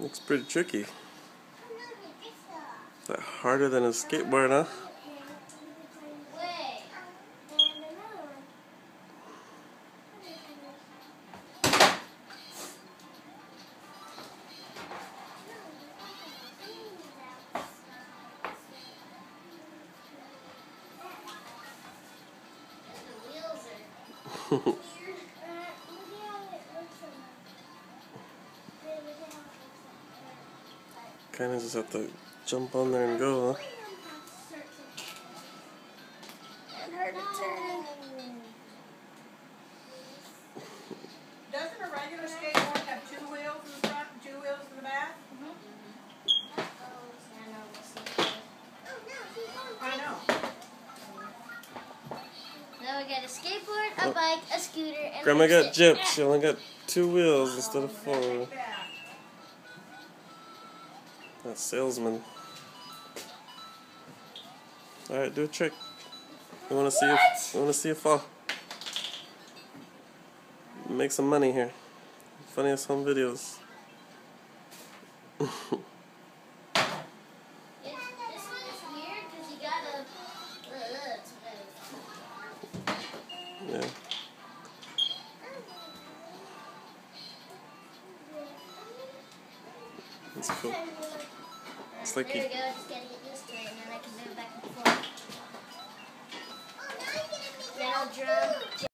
Looks pretty tricky. Is that harder than a skateboard, huh? Kinda just have to jump on there and go, huh? And hard to turn. Doesn't a regular skateboard have 2 wheels in the front and 2 wheels in the back? I know. Now we got a skateboard, a bike, a scooter, and Grandma a got stick. gypped. She only got 2 wheels instead of 4. That salesman. Alright, do a trick. We wanna see you fall. Make some money here. Funniest home videos. This one is weird because you gotta. Yeah. That's cool. It's like There you we go. I just gotta get used to it, and then I can move back and forth. Then I'll drum.